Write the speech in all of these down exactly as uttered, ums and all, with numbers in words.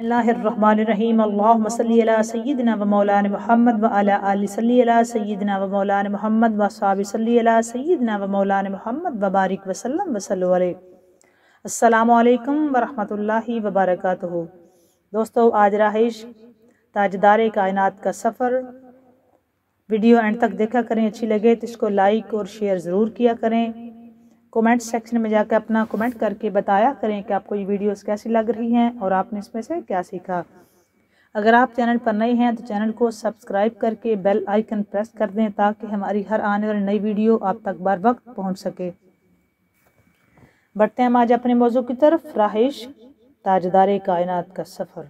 اللہ الرحمن الرحیم اللہم صلی علی سیدنا و مولانا محمد و علی آل صلی علی سیدنا و مولانا محمد و صحابہ صلی علی سیدنا و مولانا محمد و بارک وسلم وسلم علیہ۔ السلام علیکم ورحمۃ اللہ وبرکاتہ۔ دوستو، آج رہائش تاجدار کائنات کا سفر، ویڈیو اینڈ تک دیکھا کریں، اچھی لگے تو اس کو لائک اور شیئر ضرور کیا کریں۔ کومنٹ سیکشن میں جا کے اپنا کومنٹ کر کے بتایا کریں کہ آپ کو یہ ویڈیوز کیسی لگ رہی ہیں اور آپ نے اس میں سے کیا سیکھا۔ اگر آپ چینل پر نئے ہیں تو چینل کو سبسکرائب کر کے بیل آئیکن پریس کر دیں تاکہ ہماری ہر آنے والی نئی ویڈیو آپ تک بر وقت پہنچ سکے۔ بڑھتے ہیں ہم آج اپنے موضوع کی طرف، رہائش تاجدار کائنات کا سفر۔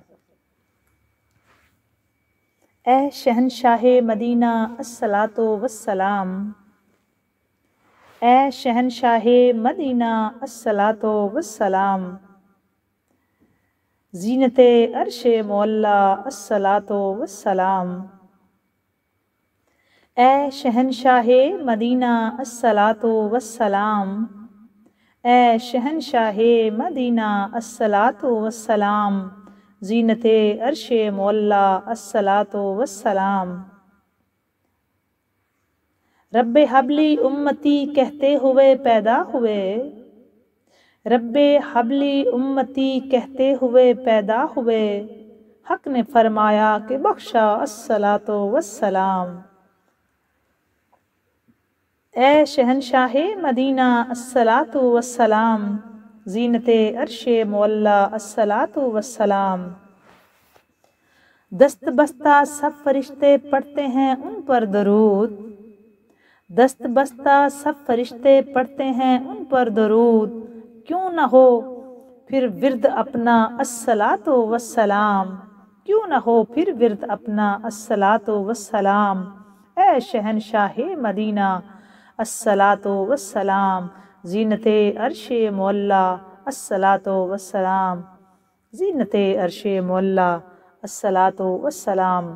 اے شہنشاہ مدینہ الصلاۃ والسلام، اے شہنشاہ مدینہ الصلاۃ والسلام، زینت عرش معلا الصلاۃ والسلام، اے شہنشاہ مدینہ الصلاۃ والسلام، اے شہنشاہ مدینہ الصلاۃ والسلام، زینت عرش معلا الصلاۃ والسلام۔ رب حبلی امتی کہتے ہوئے پیدا ہوئے، رب حبلی امتی کہتے ہوئے پیدا ہوئے، حق نے فرمایا کہ بخشا الصلاۃ والسلام۔ اے شہنشاہ مدینہ الصلاۃ والسلام، زینت عرش معلا الصلاۃ والسلام۔ دست بستہ سب فرشتے پڑھتے ہیں ان پر درود، دست بستہ سب فرشتے پڑھتے ہیں ان پر درود، کیوں نہ ہو پھر ورد اپنا الصلاۃ والسلام، کیوں نہ ہو پھر ورد اپنا الصلاۃ والسلام۔ اے شہنشاہ مدینہ الصلاۃ والسلام، زینت عرش معلا الصلاۃ والسلام، زینت عرش معلا الصلاۃ والسلام۔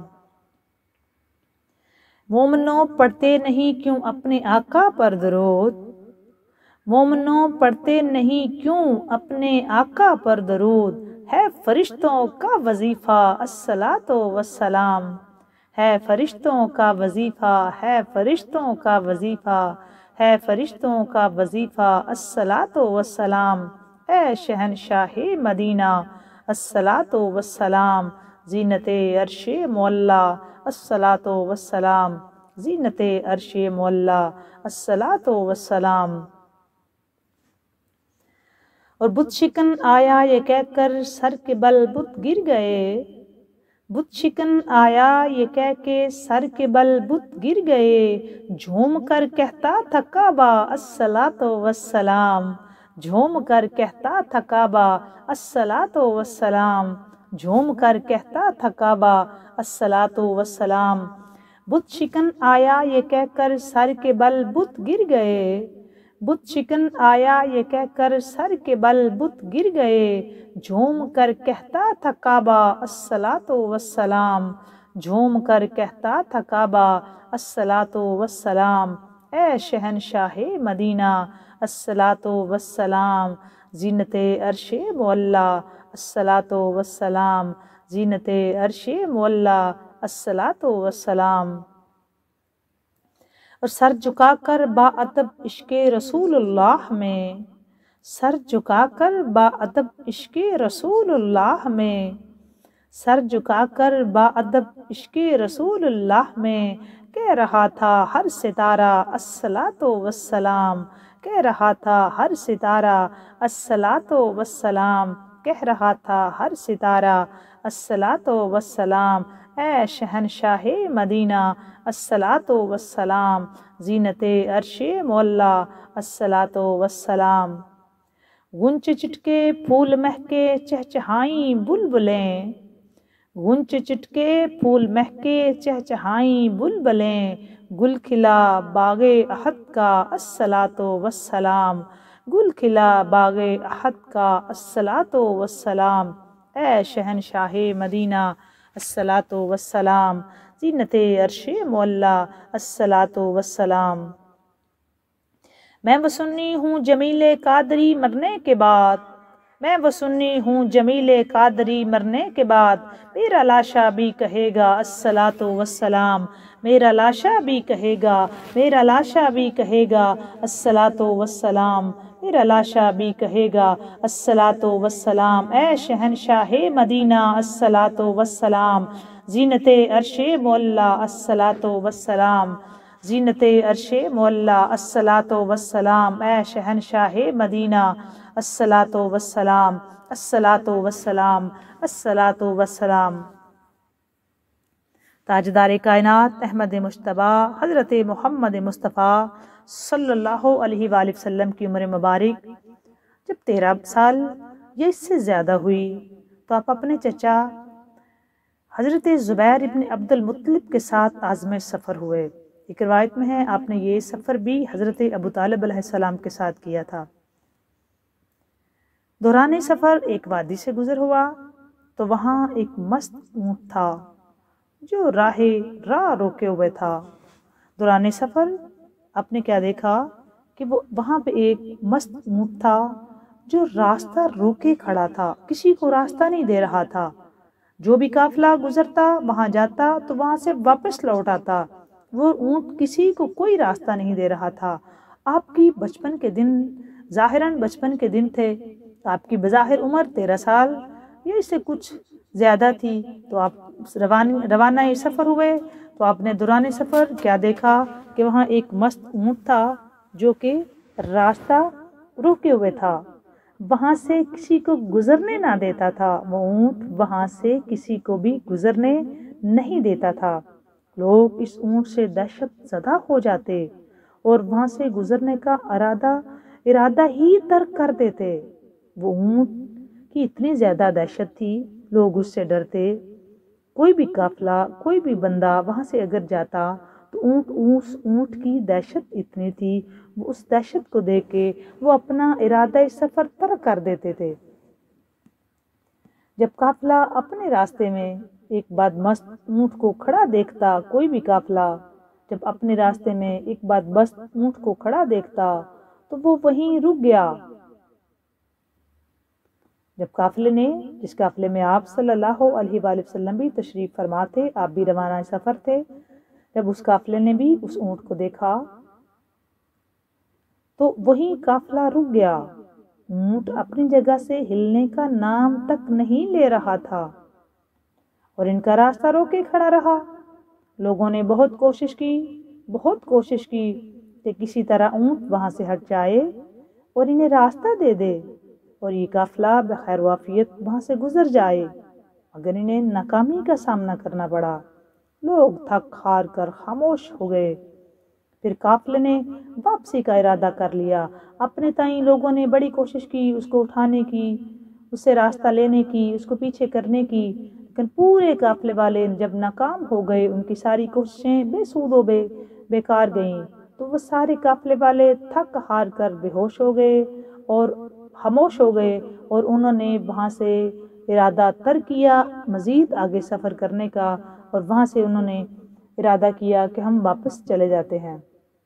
مومنوں پڑھتے نہیں کیوں اپنے آقا پر درود، مومنوں پڑھتے نہیں کیوں اپنے آقا پر درود، ہے فرشتوں کا وظیفہ الصلاۃ والسلام، ہے فرشتوں کا وظیفہ، ہے فرشتوں کا وظیفہ، ہے فرشتوں کا وظیفہ الصلاۃ والسلام۔ اے شہنشاہ مدینہ الصلاۃ والسلام، زینت عرش معلا الصلاۃ والسلام، زینت عرش معلا الصلاۃ والسلام۔ اور بت شکن آیا یہ کہہ کر سر کے بل بت گر گئے، بت شکن آیا یہ کہہ کے سر کے بل بت گر گئے، جھوم کر کہتا تھا کعبہ الصلاۃ والسلام، جھوم کر کہتا تھا کعبہ الصلاۃ والسلام، جھوم کر کہتا تھا کعبہ الصلاۃ والسلام۔ بت شکن آیا یہ کہہ کر سر کے بل بت گر گئے، بت شکن آیا یہ کہہ کر سر کے بل بت گر گئے، جھوم کر کہتا تھا کعبہ الصلاۃ والسلام، جھوم کر کہتا تھا کعبہ الصلاۃ والسلام۔ اے شہنشاہ مدینہ الصلاۃ والسلام، زینت عرش معلا الصلاۃ والسلام، زینت عرش معلا الصلاۃ والسلام۔ اور سر جھکا کر با ادب عشق رسول اللہ میں، سر جھکا کر با ادب عشق رسول اللہ میں، سر جھکا کر با ادب عشق رسول اللہ میں، کہہ رہا تھا ہر ستارہ الصلاۃ والسلام، کہہ رہا تھا ہر ستارہ الصلاۃ والسلام، کہہ رہا تھا ہر ستارہ الصلاۃ والسلام۔ اے شہنشاہ مدینہ الصلاۃ والسلام، زینت عرش معلا الصلاۃ والسلام۔ غنچ چٹکے پھول مہکے چہچہائیں بلبلیں، غنچ چٹکے پھول مہکے چہچہائیں بلبلیں، گل کھلا باغ احد کا الصلاۃ والسلام، گل کھلا باغ احد کا الصلاۃ والسلام۔ اے شہنشاہ مدینہ الصلاۃ والسلام، زینت عرش معلا الصلاۃ والسلام۔ میں وہ سنی ہوں جمیل قادری مرنے کے بعد، میں وہ سنی ہوں جمیل قادری مرنے کے بعد میرا لاشا بھی کہے گا الصلاۃ والسلام، میرا لاشا بھی کہے گا میرا لاشا بھی کہے گا الصلاۃ والسلام، میرا لاشا بھی کہے گا الصلاۃ والسلام۔ اے شہنشاہ مدینہ الصلاۃ والسلام، زینت عرش معلا الصلاۃ والسلام، زینت عرش معلا الصلاۃ والسلام۔ اے شہنشاہ مدینہ الصلاۃ والسلام، الصلاۃ والسلام، الصلاۃ والسلام۔ تاجدار کائنات احمد مجتبیٰ حضرت محمد مصطفیٰ صلی اللہ علیہ وآلہ وسلم کی عمر مبارک جب تیرہ سال یا اس سے زیادہ ہوئی تو آپ اپنے چچا حضرت زبیر ابن عبد المطلب کے ساتھ عازم سفر ہوئے۔ ایک روایت میں ہے آپ نے یہ سفر بھی حضرت ابو طالب علیہ السلام کے ساتھ کیا تھا۔ دوران سفر ایک وادی سے گزر ہوا تو وہاں ایک مست اونٹ تھا جو راہ راہ روکے ہوئے تھا۔ دوران سفر آپ نے کیا دیکھا کہ وہ وہاں پہ ایک مست اونٹ تھا جو راستہ روکے کھڑا تھا، کسی کو راستہ نہیں دے رہا تھا۔ جو بھی قافلہ گزرتا وہاں جاتا تو وہاں سے واپس لوٹ آتا، وہ اونٹ کسی کو کوئی راستہ نہیں دے رہا تھا۔ آپ کی بچپن کے دن ظاہراً بچپن کے دن تھے، آپ کی بظاہر عمر تیرہ سال یا اس سے کچھ زیادہ تھی، تو آپ روانہ سفر ہوئے تو آپ نے دوران سفر کیا دیکھا کہ وہاں ایک مست اونٹ تھا جو کہ راستہ روکے ہوئے تھا، وہاں سے کسی کو گزرنے نہ دیتا تھا۔ وہ اونٹ وہاں سے کسی کو بھی گزرنے نہیں دیتا تھا۔ لوگ اس اونٹ سے دہشت زدہ ہو جاتے اور وہاں سے گزرنے کا ارادہ ارادہ ہی ترک کر دیتے۔ وہ اونٹ کی اتنی زیادہ دہشت تھی، لوگ اس سے ڈرتے۔ کوئی بھی قافلہ کوئی بھی بندہ وہاں سے اگر جاتا تو اونٹ اس اونٹ کی دہشت اتنی تھی، وہ اس دہشت کو دیکھ کے وہ اپنا ارادہ سفر ترک کر دیتے تھے۔ جب قافلہ اپنے راستے میں ایک بدمست اونٹ کو کھڑا دیکھتا، کوئی بھی قافلہ جب اپنے راستے میں ایک بدمست اونٹ کو کھڑا دیکھتا تو وہ وہیں رک گیا۔ جب قافلے نے جس قافلے میں آپ صلی اللہ علیہ وآلہ وسلم بھی تشریف فرما تھے، آپ بھی روانہ سفر تھے، جب اس قافلے نے بھی اس اونٹ کو دیکھا تو وہی قافلہ رک گیا۔ اونٹ اپنی جگہ سے ہلنے کا نام تک نہیں لے رہا تھا اور ان کا راستہ روکے کھڑا رہا۔ لوگوں نے بہت کوشش کی بہت کوشش کی کہ کسی طرح اونٹ وہاں سے ہٹ جائے اور انہیں راستہ دے دے اور یہ قافلہ بخیر وافیت وہاں سے گزر جائے، مگر انہیں ناکامی کا سامنا کرنا پڑا۔ لوگ تھک ہار کر خاموش ہو گئے۔ پھر قافلے نے واپسی کا ارادہ کر لیا۔ اپنے تائیں لوگوں نے بڑی کوشش کی اس کو اٹھانے کی، اس سے راستہ لینے کی، اس کو پیچھے کرنے کی، لیکن پورے قافلے والے جب ناکام ہو گئے، ان کی ساری کوششیں بے سود و بے بیکار گئیں، تو وہ سارے قافلے والے تھک ہار کر بے ہوش ہو گئے اور خاموش ہو گئے، اور انہوں نے وہاں سے ارادہ تر کیا مزید آگے سفر کرنے کا، اور وہاں سے انہوں نے ارادہ کیا کہ ہم واپس چلے جاتے ہیں۔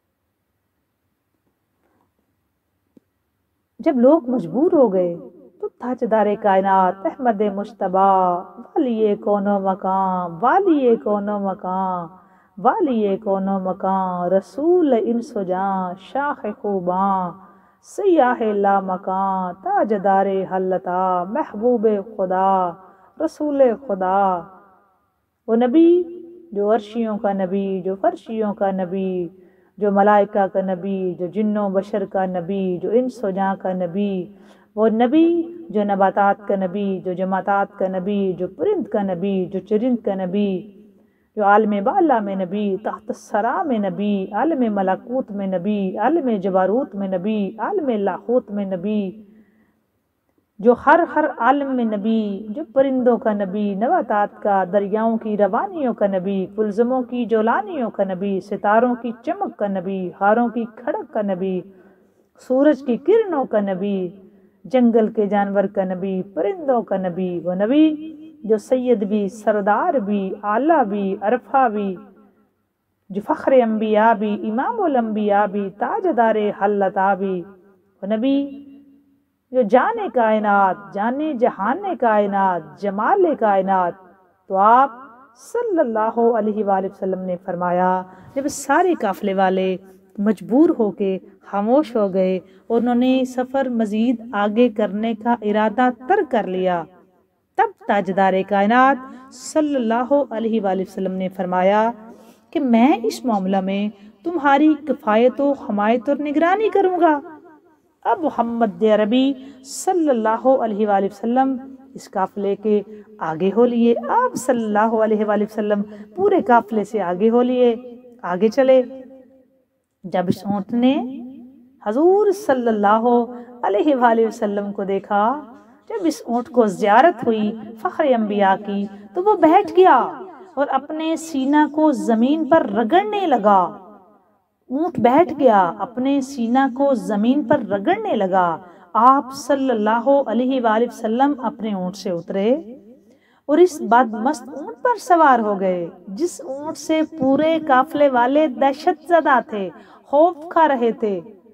جب لوگ مجبور ہو گئے تو تاجدار کائنات احمد مجتبیٰ والی کون و مکان والی کون و مکان والی کون و مکان رسول انس و جان شاخ خوباں سیاح لا مکان تاجدار حلتا محبوب خدا رسول خدا، وہ نبی جو عرشیوں کا نبی، جو فرشیوں کا نبی، جو ملائکہ کا نبی، جو جنوں بشر کا نبی، جو انس و جاں کا نبی، وہ نبی جو نباتات کا نبی، جو جماعتات کا نبی، جو پرند کا نبی، جو چرند کا نبی، جو عالم بالا میں نبی، تحت الثری میں نبی، عالم ملکوت میں نبی، عالم جبروت میں نبی، عالم لاہوت میں نبی، جو ہر ہر عالم میں نبی، جو پرندوں کا نبی، نباتات کا، دریاؤں کی روانیوں کا نبی، کلزموں کی جولانیوں کا نبی، ستاروں کی چمک کا نبی، ہاروں کی کھڑک کا نبی، سورج کی کرنوں کا نبی، جنگل کے جانور کا نبی، پرندوں کا نبی، وہ نبی جو سید بھی، سردار بھی، اعلیٰ بھی، عرفہ بھی، جو فخر انبیاء بھی، امام الانبیاء بھی، تاجدار حلتا بھی، وہ نبی جو جانے کائنات، جانے جہان کائنات، جمال کائنات۔ تو آپ صلی اللہ علیہ وآلہ وسلم نے فرمایا، جب سارے قافلے والے مجبور ہو کے خاموش ہو گئے اور انہوں نے سفر مزید آگے کرنے کا ارادہ ترک کر لیا، تب تاجدار کائنات صلی اللہ علیہ وآلہ وسلم نے فرمایا کہ میں اس معاملہ میں تمہاری کفایت و حمایت اور نگرانی کروں گا۔ اب محمد عربی صلی اللہ علیہ وآلہ وسلم اس قافلے کے آگے ہو لیے، آپ صلی اللہ علیہ وآلہ وسلم پورے قافلے سے آگے ہو لیے، آگے چلے۔ جب اس اونٹ نے حضور صلی اللہ علیہ وآلہ وسلم کو دیکھا، جب اس اونٹ کو زیارت ہوئی فخر انبیاء کی، تو وہ بیٹھ گیا اور اپنے سینہ کو زمین پر رگڑنے لگا۔ اونٹ بیٹھ گیا، اپنے سینہ کو زمین پر رگڑنے لگا۔ آپ صلی اللہ علیہ وآلہ وسلم اپنے اونٹ سے اترے اور اس بدمست اونٹ پر سوار ہو گئے، جس اونٹ سے پورے قافلے والے دہشت زدہ تھے، خوف کھا رہے تھے۔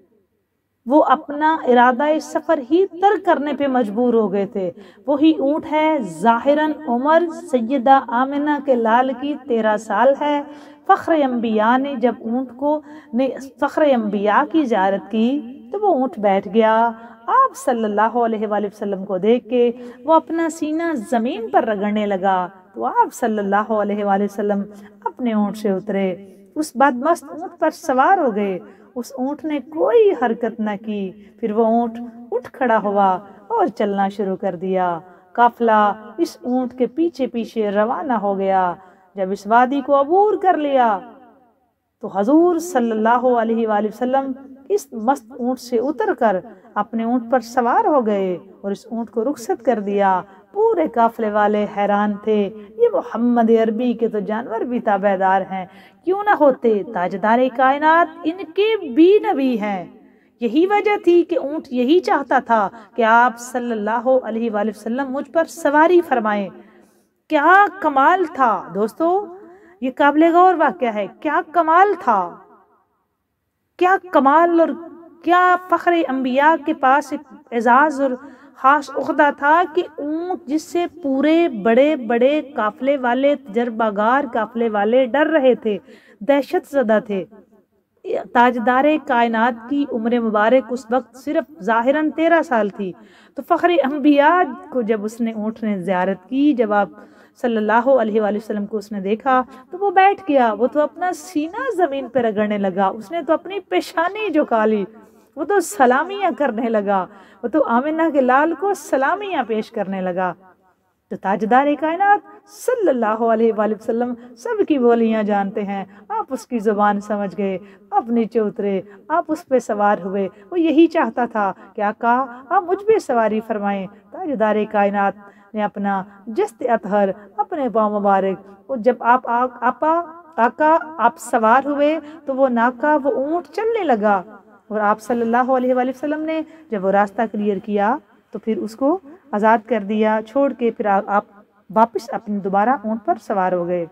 وہ اپنا ارادہ سفر ہی ترک کرنے پہ مجبور ہو گئے تھے۔ وہی اونٹ ہے، ظاہراً عمر سیدہ آمنہ کے لال کی تیرہ سال ہے۔ فخر انبیاء نے جب اونٹ کو نے فخر انبیاء کی زیارت کی تو وہ اونٹ بیٹھ گیا۔ آپ صلی اللہ علیہ وآلہ وسلم کو دیکھ کے وہ اپنا سینہ زمین پر رگڑنے لگا، تو آپ صلی اللہ علیہ وآلہ وسلم اپنے اونٹ سے اترے، اس بدمست اونٹ پر سوار ہو گئے۔ اس اونٹ نے کوئی حرکت نہ کی، پھر وہ اونٹ اٹھ کھڑا ہوا اور چلنا شروع کر دیا۔ قافلہ اس اونٹ کے پیچھے پیچھے روانہ ہو گیا۔ جب اس وادی کو عبور کر لیا تو حضور صلی اللہ علیہ وآلہ وسلم اس مست اونٹ سے اتر کر اپنے اونٹ پر سوار ہو گئے اور اس اونٹ کو رخصت کر دیا۔ پورے قافلے والے حیران تھے، یہ محمد عربی کے تو جانور بھی تابعدار ہیں، کیوں نہ ہوتے؟ تاجدار کائنات ان کے بھی نبی ہیں۔ یہی وجہ تھی کہ اونٹ یہی چاہتا تھا کہ آپ صلی اللہ علیہ وآلہ وسلم مجھ پر سواری فرمائیں۔ کیا کمال تھا دوستو، یہ قابل غور واقعہ ہے، کیا کمال تھا، کیا کمال اور کیا فخر انبیاء کے پاس ایک اعزاز اور خاص عہدہ تھا کہ اونٹ جس سے پورے بڑے بڑے قافلے والے تجربہ گار قافلے والے ڈر رہے تھے، دہشت زدہ تھے۔ تاجدار کائنات کی عمر مبارک اس وقت صرف ظاہراً تیرہ سال تھی، تو فخر انبیاء کو جب اس نے اونٹ نے زیارت کی، جب آپ صلی اللہ علیہ وآلہ وسلم کو اس نے دیکھا تو وہ بیٹھ گیا، وہ تو اپنا سینہ زمین پہ رگڑنے لگا، اس نے تو اپنی پیشانی جھکا لی، وہ تو سلامیاں کرنے لگا، وہ تو آمنہ کے لال کو سلامیاں پیش کرنے لگا۔ تو تاجدار کائنات صلی اللہ علیہ وآلہ وسلم سب کی بولیاں جانتے ہیں، آپ اس کی زبان سمجھ گئے، آپ نیچے اترے، آپ اس پہ سوار ہوئے۔ وہ یہی چاہتا تھا کہ آقا آپ مجھ پہ سواری فرمائیں۔ تاجدار کائنات نے اپنا جست اطہر، اپنے پاؤں مبارک، اور جب آپ آپا آقا آپ سوار ہوئے تو وہ ناکا وہ اونٹ چلنے لگا، اور آپ صلی اللہ علیہ وآلہ وسلم نے جب وہ راستہ کلیئر کیا تو پھر اس کو آزاد کر دیا، چھوڑ کے پھر آپ واپس اپنے دوبارہ اونٹ پر سوار ہو گئے۔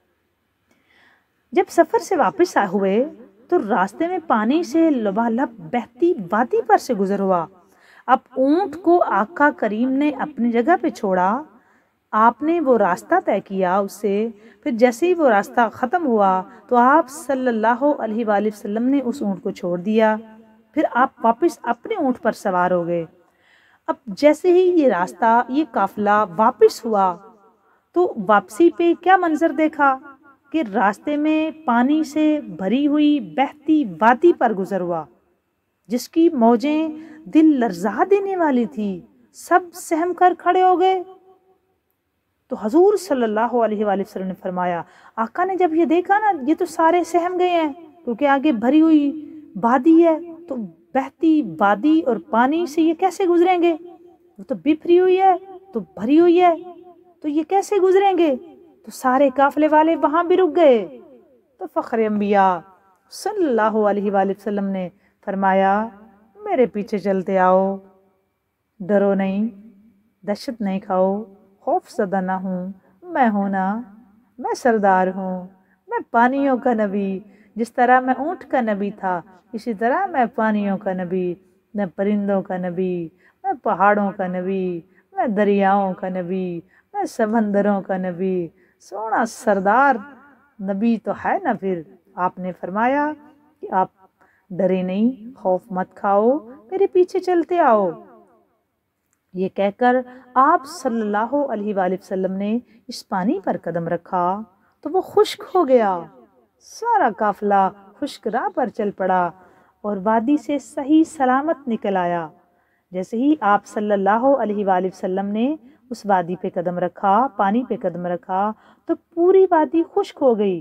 جب سفر سے واپس ہوئے تو راستے میں پانی سے لبالب بہتی وادی پر سے گزر ہوا۔ اب اونٹ کو آقا کریم نے اپنی جگہ پہ چھوڑا، آپ نے وہ راستہ طے کیا اس سے، پھر جیسے ہی وہ راستہ ختم ہوا تو آپ صلی اللہ علیہ وآلہ وسلم نے اس اونٹ کو چھوڑ دیا، پھر آپ واپس اپنے اونٹ پر سوار ہو گئے۔ اب جیسے ہی یہ راستہ یہ قافلہ واپس ہوا تو واپسی پہ کیا منظر دیکھا کہ راستے میں پانی سے بھری ہوئی بہتی وادی پر گزر ہوا، جس کی موجیں دل لرزا دینے والی تھی۔ سب سہم کر کھڑے ہو گئے۔ تو حضور صلی اللہ علیہ وآلہ وسلم نے فرمایا، آقا نے جب یہ دیکھا نا، یہ تو سارے سہم گئے ہیں کیونکہ آگے بھری ہوئی وادی ہے، تو بہتی وادی اور پانی سے یہ کیسے گزریں گے؟ وہ تو بکھری ہوئی ہے، تو بھری ہوئی ہے، تو یہ کیسے گزریں گے؟ تو سارے قافلے والے وہاں بھی رک گئے۔ تو فخر انبیاء صلی اللہ علیہ وآلہ وسلم نے فرمایا، میرے پیچھے چلتے آؤ، ڈرو نہیں، دہشت نہیں کھاؤ، خوف زدہ نہ ہوں، میں ہوں نا، میں سردار ہوں، میں پانیوں کا نبی، جس طرح میں اونٹ کا نبی تھا اسی طرح میں پانیوں کا نبی، میں پرندوں کا نبی، میں پہاڑوں کا نبی، میں دریاؤں کا نبی، میں سمندروں کا نبی، سونا سردار نبی تو ہے نا۔ پھر آپ نے فرمایا کہ آپ ڈرے نہیں، خوف مت کھاؤ، میرے پیچھے چلتے آؤ۔ یہ کہہ کر آپ صلی اللہ علیہ وآلہ وسلم نے اس پانی پر قدم رکھا تو وہ خشک ہو گیا۔ سارا قافلہ خشک راہ پر چل پڑا اور وادی سے صحیح سلامت نکل آیا۔ جیسے ہی آپ صلی اللہ علیہ وآلہ وسلم نے اس وادی پہ قدم رکھا، پانی پہ قدم رکھا، تو پوری وادی خشک ہو گئی،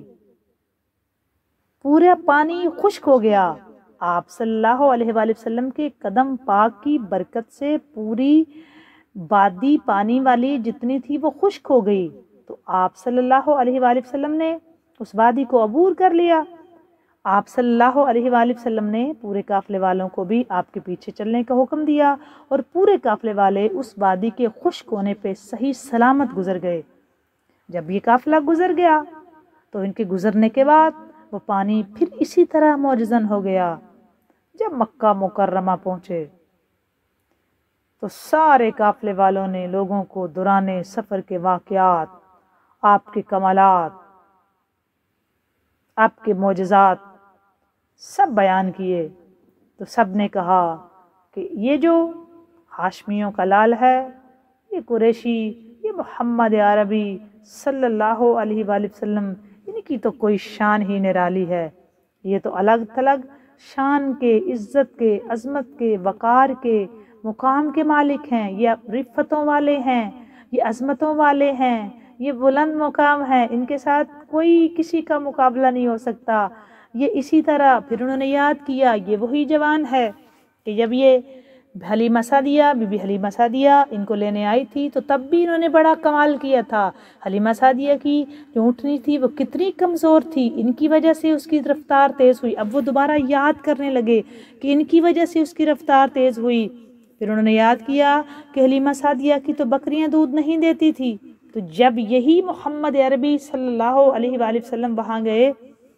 پورا پانی خشک ہو گیا۔ آپ صلی اللہ علیہ وآلہ وسلم کے قدم پاک کی برکت سے پوری وادی پانی والی جتنی تھی وہ خشک ہو گئی۔ تو آپ صلی اللہ علیہ وآلہ وسلم نے اس وادی کو عبور کر لیا۔ آپ صلی اللہ علیہ وآلہ وسلم نے پورے قافلے والوں کو بھی آپ کے پیچھے چلنے کا حکم دیا اور پورے قافلے والے اس وادی کے خشک ہونے پہ صحیح سلامت گزر گئے۔ جب یہ قافلہ گزر گیا تو ان کے گزرنے کے بعد وہ پانی پھر اسی طرح معجزن ہو گیا۔ جب مکہ مکرمہ پہنچے تو سارے قافلے والوں نے لوگوں کو دوران سفر کے واقعات، آپ کے کمالات، آپ کے معجزات سب بیان کیے۔ تو سب نے کہا کہ یہ جو ہاشمیوں کا لال ہے، یہ قریشی، یہ محمد عربی صلی اللہ علیہ وآلہ وسلم، ان کی تو کوئی شان ہی نرالی ہے۔ یہ تو الگ تھلگ شان کے، عزت کے، عظمت کے، وقار کے، مقام کے مالک ہیں، یہ رفتوں والے ہیں، یہ عظمتوں والے ہیں، یہ بلند مقام ہیں، ان کے ساتھ کوئی کسی کا مقابلہ نہیں ہو سکتا۔ یہ اسی طرح پھر انہوں نے یاد کیا یہ وہی جوان ہے کہ جب یہ حلیمہ سعدیہ، بی بی حلیمہ سعدیہ ان کو لینے آئی تھی تو تب بھی انہوں نے بڑا کمال کیا تھا۔ حلیمہ سعدیہ کی جو اونٹنی تھی وہ کتنی کمزور تھی، ان کی وجہ سے اس کی رفتار تیز ہوئی۔ اب وہ دوبارہ یاد کرنے لگے کہ ان کی وجہ سے اس کی رفتار تیز ہوئی۔ پھر انہوں نے یاد کیا کہ حلیمہ سعدیہ کی تو بکریاں دودھ نہیں دیتی تھی، تو جب یہی محمد عربی صلی اللہ علیہ وآلہ وسلم وہاں گئے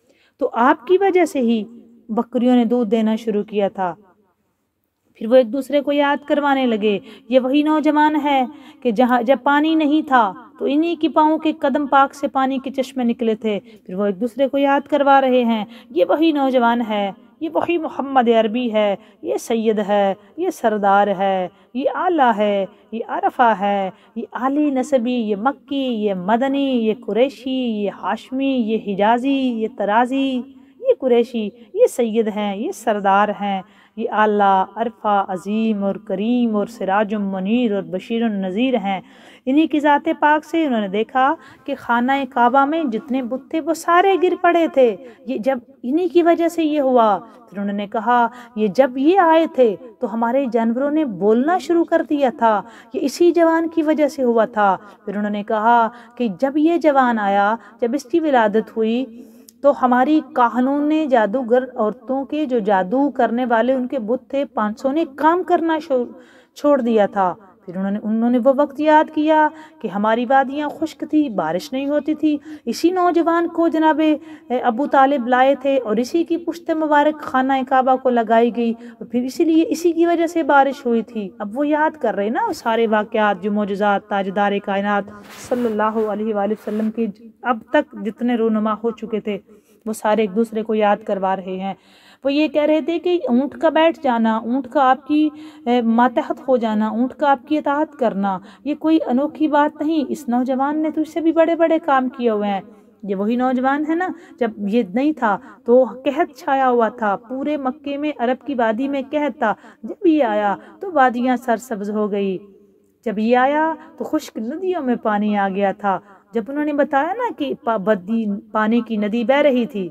تو آپ کی وجہ سے ہی بکریوں نے دودھ دینا شروع کیا تھا۔ پھر وہ ایک دوسرے کو یاد کروانے لگے، یہ وہی نوجوان ہے کہ جہاں جب پانی نہیں تھا تو انہی کی پاؤں کے قدم پاک سے پانی کے چشمے نکلے تھے۔ پھر وہ ایک دوسرے کو یاد کروا رہے ہیں، یہ وہی نوجوان ہے، یہ وہی محمد عربی ہے، یہ سید ہے، یہ سردار ہے، یہ اعلیٰ ہے، یہ عرفہ ہے، یہ عالی نسبی، یہ مکی، یہ مدنی، یہ قریشی، یہ ہاشمی، یہ حجازی، یہ ترازی، یہ قریشی، یہ سید ہیں، یہ سردار ہیں، یہ اعلیٰ، عرفہ، عظیم اور کریم اور سراج منیر اور بشیر النذیر ہیں۔ انہی کی ذات پاک سے انہوں نے دیکھا کہ خانہ کعبہ میں جتنے بت تھے وہ سارے گر پڑے تھے، یہ جب انہی کی وجہ سے یہ ہوا۔ پھر انہوں نے کہا یہ جب یہ آئے تھے تو ہمارے جانوروں نے بولنا شروع کر دیا تھا، یہ اسی جوان کی وجہ سے ہوا تھا۔ پھر انہوں نے کہا کہ جب یہ جوان آیا، جب اس کی ولادت ہوئی تو ہماری کاہنوں نے، جادوگر عورتوں کے جو جادو کرنے والے ان کے بت تھے پانچ سو نے کام کرنا چھوڑ دیا تھا۔ پھر انہوں نے انہوں نے وہ وقت یاد کیا کہ ہماری وادیاں خشک تھی، بارش نہیں ہوتی تھی، اسی نوجوان کو جناب ابو طالب لائے تھے اور اسی کی پشت مبارک خانہ کعبہ کو لگائی گئی اور پھر اسی لیے اسی کی وجہ سے بارش ہوئی تھی۔ اب وہ یاد کر رہے نا وہ سارے واقعات، جو معجزات تاجدار کائنات صلی اللہ علیہ وآلہ وسلم کے اب تک جتنے رونما ہو چکے تھے وہ سارے ایک دوسرے کو یاد کروا رہے ہیں۔ وہ یہ کہہ رہے تھے کہ اونٹ کا بیٹھ جانا، اونٹ کا آپ کی ماتحت ہو جانا، اونٹ کا آپ کی اطاعت کرنا، یہ کوئی انوکھی بات نہیں، اس نوجوان نے تو اس سے بھی بڑے بڑے کام کیے ہوئے ہیں۔ یہ وہی نوجوان ہے نا، جب یہ نہیں تھا تو قحط چھایا ہوا تھا، پورے مکے میں، عرب کی وادی میں قحط تھا، جب یہ آیا تو وادیاں سرسبز ہو گئی، جب یہ آیا تو خشک ندیوں میں پانی آ گیا تھا۔ جب انہوں نے بتایا نا کہ بدی پانی کی ندی بہ رہی تھی،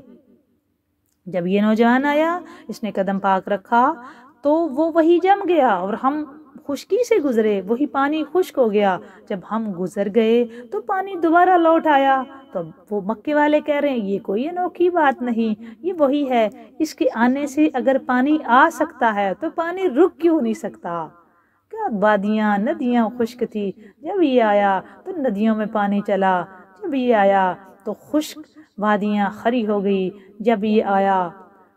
جب یہ نوجوان آیا، اس نے قدم پاک رکھا تو وہ وہی جم گیا اور ہم خشکی سے گزرے، وہی پانی خشک ہو گیا۔ جب ہم گزر گئے تو پانی دوبارہ لوٹ آیا، تو وہ مکے والے کہہ رہے ہیں یہ کوئی انوکھی بات نہیں، یہ وہی ہے، اس کے آنے سے اگر پانی آ سکتا ہے تو پانی رک کیوں نہیں سکتا؟ کیا وادیاں ندیاں خشک تھی، جب یہ آیا تو ندیوں میں پانی چلا، جب یہ آیا تو خشک وادیاں خری ہو گئی، جب یہ آیا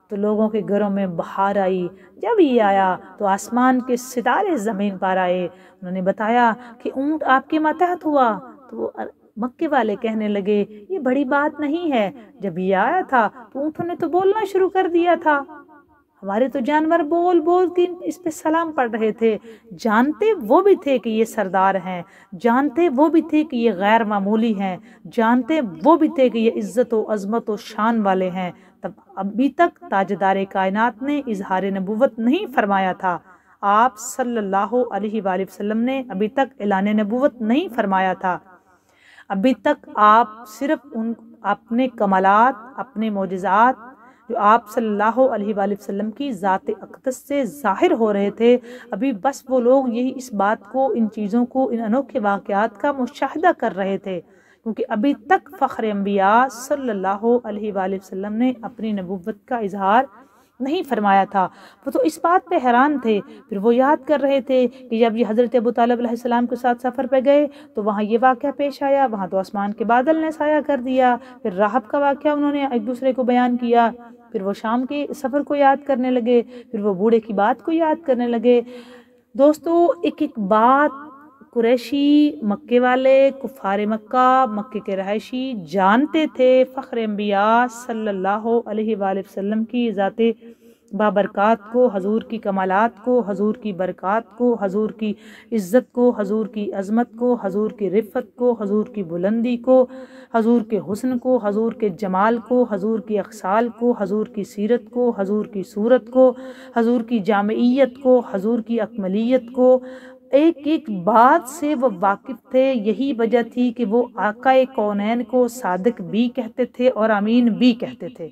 تو لوگوں کے گھروں میں بہار آئی۔ جب یہ آیا تو آسمان کے ستارے زمین پر آئے۔ انہوں نے بتایا کہ اونٹ آپ کے ماتحت ہوا، تو وہ مکے والے کہنے لگے یہ بڑی بات نہیں ہے، جب یہ آیا تھا تو اونٹوں نے تو بولنا شروع کر دیا تھا، ہمارے تو جانور بول بول کے اس پہ سلام پڑھ رہے تھے۔ جانتے وہ بھی تھے کہ یہ سردار ہیں، جانتے وہ بھی تھے کہ یہ غیر معمولی ہیں، جانتے وہ بھی تھے کہ یہ عزت و عظمت و شان والے ہیں، تب ابھی تک تاجدار کائنات نے اظہار نبوت نہیں فرمایا تھا، آپ صلی اللہ علیہ وآلہ وسلم نے ابھی تک اعلان نبوت نہیں فرمایا تھا، ابھی تک آپ صرف ان اپنے کمالات، اپنے معجزات جو آپ صلی اللہ علیہ وآلہ وسلم کی ذات اقدس سے ظاہر ہو رہے تھے، ابھی بس وہ لوگ یہی اس بات کو، ان چیزوں کو، ان انوکھے واقعات کا مشاہدہ کر رہے تھے، کیونکہ ابھی تک فخر انبیاء صلی اللہ علیہ وآلہ وسلم نے اپنی نبوت کا اظہار نہیں فرمایا تھا۔ وہ تو اس بات پہ حیران تھے، پھر وہ یاد کر رہے تھے کہ جب یہ حضرت ابو طالب علیہ السلام کے ساتھ سفر پہ گئے تو وہاں یہ واقعہ پیش آیا، وہاں تو آسمان کے بادل نے سایہ کر دیا، پھر راہب کا واقعہ انہوں نے ایک دوسرے کو بیان کیا، پھر وہ شام کے سفر کو یاد کرنے لگے، پھر وہ بوڑھے کی بات کو یاد کرنے لگے۔ دوستو ایک ایک بات قریشی، مکے والے، کفار مکہ، مکے کے رہائشی جانتے تھے فخر انبیاء صلی اللہ علیہ وآلہ وسلم کی ذات بابرکات کو، حضور کی کمالات کو، حضور کی برکات کو، حضور کی عزت کو، حضور کی عظمت کو، حضور کی رفت کو، حضور کی بلندی کو، حضور کے حسن کو، حضور کے جمال کو، حضور کی اخصال کو، حضور کی سیرت کو، حضور کی صورت کو، حضور کی جامعیت کو، حضور کی اکملیت کو، ایک ایک بات سے وہ واقف تھے۔ یہی وجہ تھی کہ وہ آقا کونین کو صادق بھی کہتے تھے اور امین بھی کہتے تھے۔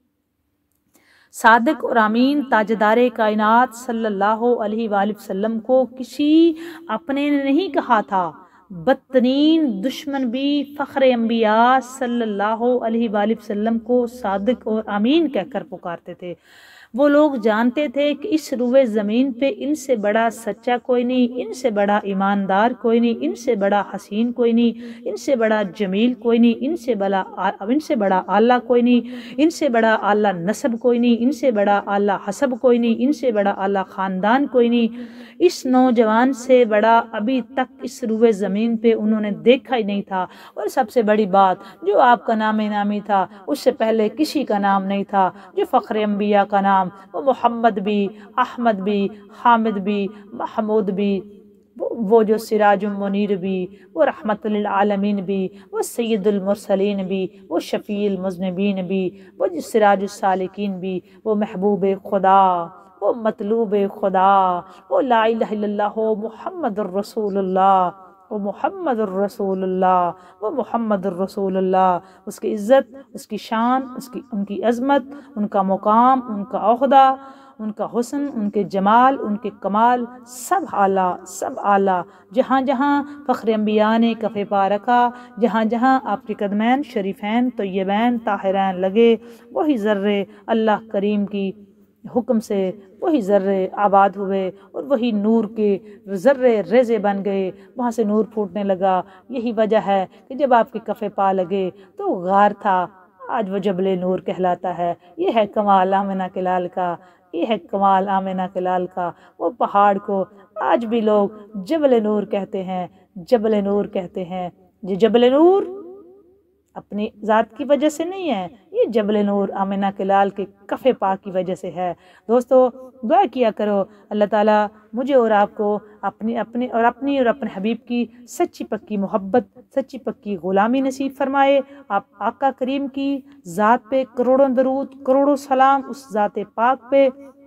صادق اور امین تاجدار کائنات صلی اللہ علیہ وآلہ وسلم کو کسی اپنے نے نہیں کہا تھا، بدترین دشمن بھی فخر انبیاء صلی اللہ علیہ وآلہ وسلم کو صادق اور امین کہہ کر پکارتے تھے۔ وہ لوگ جانتے تھے کہ اس روئے زمین پہ ان سے بڑا سچا کوئی نہیں، ان سے بڑا ایماندار کوئی نہیں، ان سے بڑا حسین کوئی نہیں، ان سے بڑا جمیل کوئی نہیں، ان سے بڑا ان سے بڑا اعلیٰ کوئی نہیں، ان سے بڑا اعلیٰ نسب کوئی نہیں، ان سے بڑا اعلیٰ حسب کوئی نہیں، ان سے بڑا اعلیٰ خاندان کوئی نہیں، اس نوجوان سے بڑا ابھی تک اس روئے زمین پہ انہوں نے دیکھا ہی نہیں تھا۔ اور سب سے بڑی بات، جو آپ کا نام نامی تھا اس سے پہلے کسی کا نام نہیں تھا، جو فخر انبیاء کا نام وہ محمد بھی، احمد بھی، حامد بھی، محمود بھی، وہ جو سراج منیر بھی، وہ رحمت للعالمین بھی، وہ سید المرسلین بھی، وہ شفیع المذنبین بھی، وہ جو سراج السالکین بھی، وہ محبوب خدا، وہ مطلوب خدا، وہ لا الہ الا اللہ محمد الرسول اللہ، وہ محمد الرسول اللہ، وہ محمد الرسول اللہ، اس کی عزت، اس کی شان، اس کی ان کی عظمت، ان کا مقام، ان کا عہدہ، ان کا حسن، ان کے جمال، ان کے کمال، سب اعلیٰ، سب اعلیٰ۔ جہاں جہاں فخر انبیاء نے کف پا رکھا، جہاں جہاں آپ کے قدمین شریفین طیبین طاہرین لگے، وہی ذرے اللہ کریم کی حکم سے وہی ذرے آباد ہوئے اور وہی نور کے ذرے ریزے بن گئے، وہاں سے نور پھوٹنے لگا۔ یہی وجہ ہے کہ جب آپ کے کفے پا لگے تو غار تھا، آج وہ جبل نور کہلاتا ہے۔ یہ ہے کمال آمنہ کے لال کا، یہ ہے کمال آمنہ کے لال کا۔ وہ پہاڑ کو آج بھی لوگ جبل نور کہتے ہیں، جبل نور کہتے ہیں۔ یہ جبل نور اپنی ذات کی وجہ سے نہیں ہے، یہ جبل نور آمنہ کے لال کے کفے پاک کی وجہ سے ہے۔ دوستو دعا کیا کرو اللہ تعالیٰ مجھے اور آپ کو اپنی اپنی اور اپنی اور اپنے حبیب کی سچی پکی محبت، سچی پکی غلامی نصیب فرمائے۔ آپ آقا کریم کی ذات پہ کروڑوں درود، کروڑوں سلام، اس ذات پاک پہ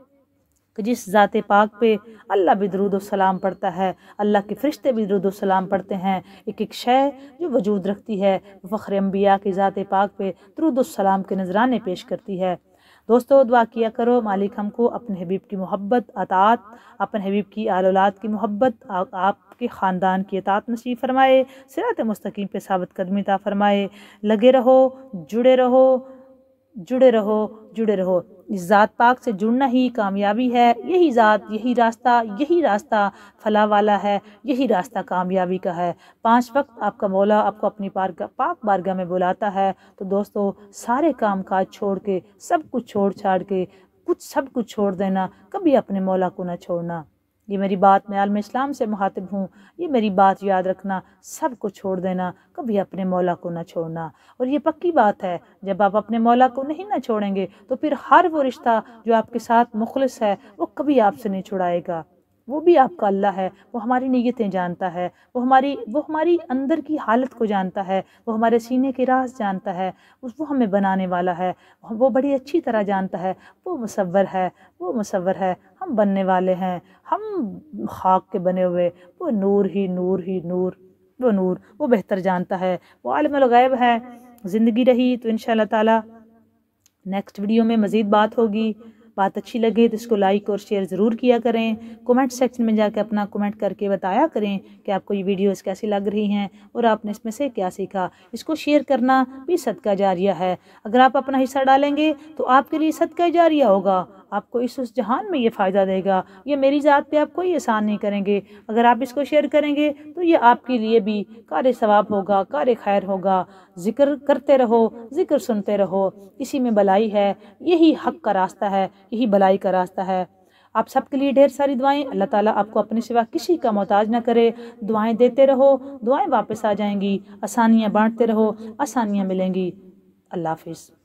کہ جس ذات پاک پہ اللہ بھی درود و سلام پڑھتا ہے، اللہ کے فرشتے بھی درود و سلام پڑھتے ہیں۔ ایک ایک شے جو وجود رکھتی ہے فخر انبیاء کی ذات پاک پہ درود و سلام کے نذرانے پیش کرتی ہے۔ دوستو دعا کیا کرو مالک ہم کو اپنے حبیب کی محبت، اطاعت، اپنے حبیب کی آل اولاد کی محبت، آپ کے خاندان کی اطاعت نصیب فرمائے، صراط مستقیم پہ ثابت قدمی عطا فرمائے۔ لگے رہو، جڑے رہو، جڑے رہو، جڑے رہو۔ اس ذات پاک سے جڑنا ہی کامیابی ہے، یہی ذات، یہی راستہ، یہی راستہ فلاح والا ہے، یہی راستہ کامیابی کا ہے۔ پانچ وقت آپ کا مولا آپ کو اپنی پاک بارگاہ میں بلاتا ہے، تو دوستو سارے کام کاج چھوڑ کے، سب کچھ چھوڑ چھاڑ کے، کچھ سب کچھ چھوڑ دینا، کبھی اپنے مولا کو نہ چھوڑنا۔ یہ میری بات میں عالم اسلام سے مخاطب ہوں، یہ میری بات یاد رکھنا، سب کو چھوڑ دینا، کبھی اپنے مولا کو نہ چھوڑنا۔ اور یہ پکی بات ہے، جب آپ اپنے مولا کو نہیں نہ چھوڑیں گے تو پھر ہر وہ رشتہ جو آپ کے ساتھ مخلص ہے وہ کبھی آپ سے نہیں چھڑائے گا۔ وہ بھی آپ کا اللہ ہے، وہ ہماری نیتیں جانتا ہے، وہ ہماری وہ ہماری اندر کی حالت کو جانتا ہے، وہ ہمارے سینے کے راز جانتا ہے، وہ ہمیں بنانے والا ہے، وہ بڑی اچھی طرح جانتا ہے، وہ مصور ہے، وہ مصور ہے، ہم بننے والے ہیں، ہم خاک کے بنے ہوئے، وہ نور ہی نور ہی نور، وہ نور، وہ بہتر جانتا ہے، وہ عالم الغیب ہے۔ زندگی رہی تو انشاءاللہ تعالی نیکسٹ ویڈیو میں مزید بات ہوگی۔ بات اچھی لگے تو اس کو لائک اور شیئر ضرور کیا کریں، کومنٹ سیکشن میں جا کے اپنا کومنٹ کر کے بتایا کریں کہ آپ کو یہ ویڈیوز کیسی لگ رہی ہیں اور آپ نے اس میں سے کیا سیکھا۔ اس کو شیئر کرنا بھی صدقہ جاریہ ہے، اگر آپ اپنا حصہ ڈالیں گے تو آپ کے لیے صدقہ جاریہ ہوگا، آپ کو اس اس جہان میں یہ فائدہ دے گا، یہ میری ذات پہ آپ کوئی احسان نہیں کریں گے۔ اگر آپ اس کو شیئر کریں گے تو یہ آپ کے لیے بھی کار ثواب ہوگا، کار خیر ہوگا۔ ذکر کرتے رہو، ذکر سنتے رہو، اسی میں بلائی ہے، یہی حق کا راستہ ہے، یہی بلائی کا راستہ ہے۔ آپ سب کے لیے ڈھیر ساری دعائیں، اللہ تعالیٰ آپ کو اپنے سوا کسی کا محتاج نہ کرے۔ دعائیں دیتے رہو، دعائیں واپس آ جائیں گی، آسانیاں بانٹتے رہو، آسانیاں ملیں گی۔ اللہ حافظ۔